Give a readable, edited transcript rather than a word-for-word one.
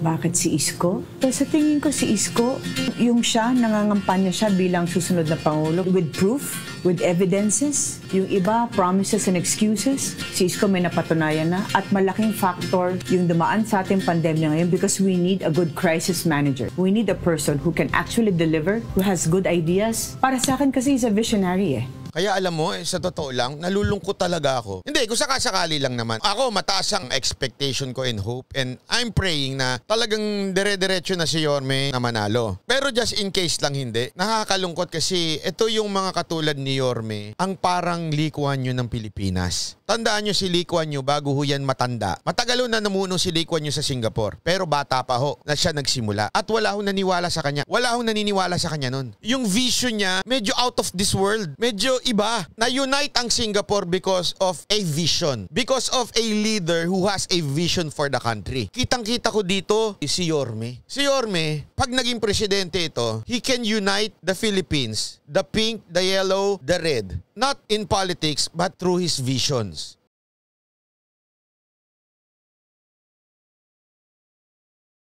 Bakit si Isko? Sa tingin ko si Isko, yung siya, nangangampanya siya bilang susunod na Pangulo with proof, with evidences. Yung iba, promises and excuses. Si Isko may napatunayan na at malaking factor yung dumaan sa ating pandemya ngayon because we need a good crisis manager. We need a person who can actually deliver, who has good ideas. Para sa akin kasi he's a visionary eh. Kaya alam mo, sa totoo lang, nalulungkot talaga ako. Hindi, kung sakasakali lang naman. Ako, mataas ang expectation ko and hope. And I'm praying na talagang dire-diretso na si Yorme na manalo. Pero just in case lang hindi, nakakalungkot kasi ito yung mga katulad ni Yorme, ang parang Lee Kuan Yew ng Pilipinas. Tandaan nyo si Lee Kuan Yew bago ho yan matanda. Matagal na namuno si Lee Kuan Yew sa Singapore. Pero bata pa ho na siya nagsimula. At wala ho naniwala sa kanya. Wala ho naniniwala sa kanya nun. Yung vision niya, medyo out of this world. Medyo iba. Na-unite ang Singapore because of a vision. Because of a leader who has a vision for the country. Kitang-kita ko dito si Yorme. Si Yorme, pag naging presidente ito, he can unite the Philippines. The pink, the yellow, the red. Not in politics, but through his visions.